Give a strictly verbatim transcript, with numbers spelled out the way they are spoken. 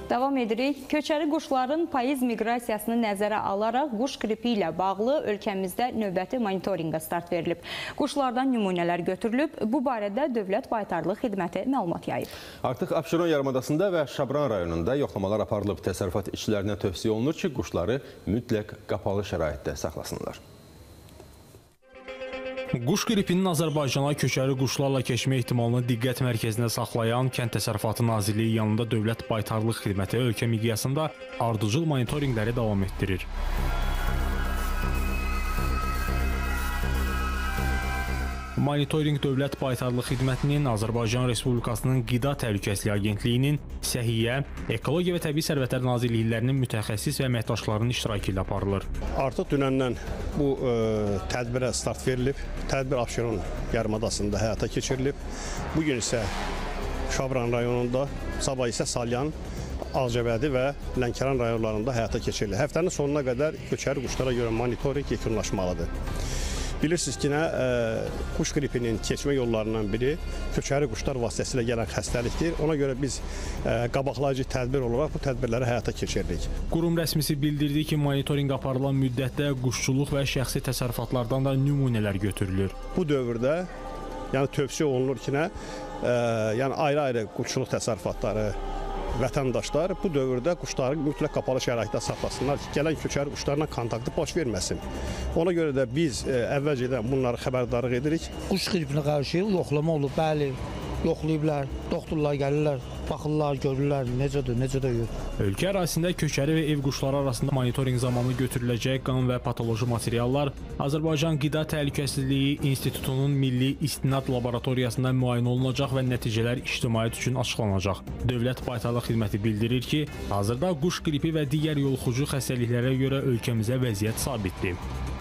Davam edirik. Köçəri quşların payız miqrasiyasını nəzərə alaraq quş qripi ilə bağlı ölkəmizdə növbəti monitorinqa start verilib. Quşlardan nümunələr götürülüb. Bu barədə Dövlət Baytarlıq Xidməti məlumat yayıb. Artıq Abşeron yarımadasında və Şabran rayonunda yoxlamalar aparılıb. Təsərrüfat işçilərinə tövsiyə olunur ki, quşları mütləq qapalı şəraitdə saxlasınlar. Quş qripinin Azərbaycana köçəri quşlarla keçmə ehtimalını diqqət mərkəzində saxlayan Kənd Təsərrüfatı Nazirliyi yanında Dövlət Baytarlıq Xidməti ölkə miqyasında ardıcıl monitorinqləri davam etdirir. Monitorinq Dövlət Baytarlıq Xidmətinin, Azərbaycan Respublikasının Qida Təhlükəsizliyi Agentliyinin, Səhiyyə, Ekologiya və Təbii Sərvətlər Nazirliklərinin mütəxəssis və əməkdaşlarının iştirakı ilə aparılır. Artıq dünəndən bu ə, tədbirə start verilib. Tədbir Abşeron yarımadasında həyata keçirilib. Bugün isə Şabran rayonunda, sabah isə Salyan, Ağcabədi və Lənkəran rayonlarında həyata keçirilir. Həftənin sonuna qədər köçəri quşlara görə monitorinq yekunlaşmalıdır. Bilirsiniz ki, nə, ə, quş qripinin keçmə yollarından biri köçəri quşlar vasitəsilə gələn xəstəlikdir. Ona görə biz ə, qabaqlayıcı tədbir olaraq bu tədbirləri həyata keçiririk. Qurum rəsmisi bildirdi ki, monitorinq aparılan müddətdə quşçuluq və şəxsi təsərrüfatlardan da nümunələr götürülür. Bu dövrdə yəni tövsiyə olunur ki, nə, ə, yəni ayrı-ayrı quşçuluq təsərrüfatları, vətəndaşlar bu dövrdə quşları mütləq qapalı şəraitdə saxlasınlar ki, gələn köçəri quşlarla kontaktı baş verməsin. Ona görə də biz ə, əvvəlcədən bunları xəbərdarlıq edirik. Quş qripinə qarşı yoxlama olub, bəli, yoxlayıblar, doktorlar gəlirlər, baxırlar, görürlər, necədir, necə deyil. Ölkə ərazisində köçəri və ev quşları arasında monitorinq zamanı götürüləcək qan və patoloji materiallar Azərbaycan Qida Təhlükəsizliyi İnstitutunun Milli İstinad Laboratoriyasında müayinə olunacaq və nəticələr ictimaiyyət üçün açıqlanacaq. Dövlət Baytarlıq Xidməti bildirir ki, hazırda quş qripi və digər yoluxucu xəstəliklərə görə ölkəmizə vəziyyət sabitdir.